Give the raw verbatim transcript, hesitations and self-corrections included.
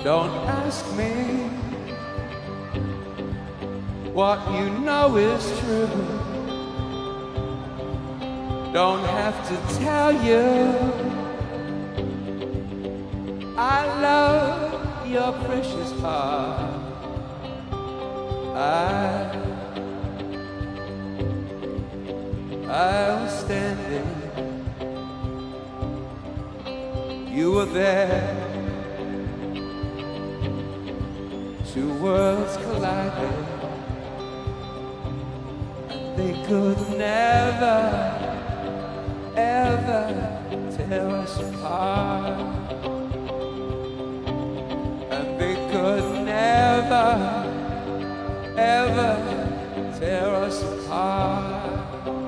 Don't ask me what you know is true. Don't have to tell you I love your precious heart. I, I was standing, you were there. Two worlds collided, and they could never, ever tear us apart. And they could never, ever tear us apart.